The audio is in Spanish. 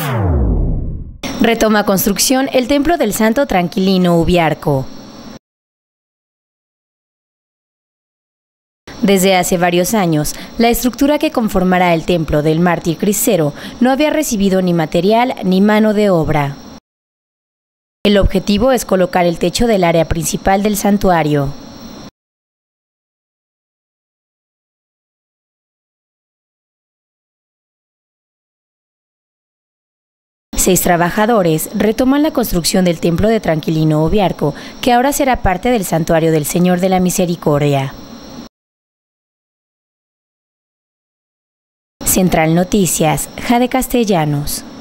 Retoma construcción el Templo del Santo Tranquilino Ubiarco. Desde hace varios años, la estructura que conformará el Templo del Mártir Cristero no había recibido ni material ni mano de obra. El objetivo es colocar el techo del área principal del santuario. 6 trabajadores retoman la construcción del Templo de Tranquilino Ubiarco, que ahora será parte del Santuario del Señor de la Misericordia. Central Noticias, Jade Castellanos.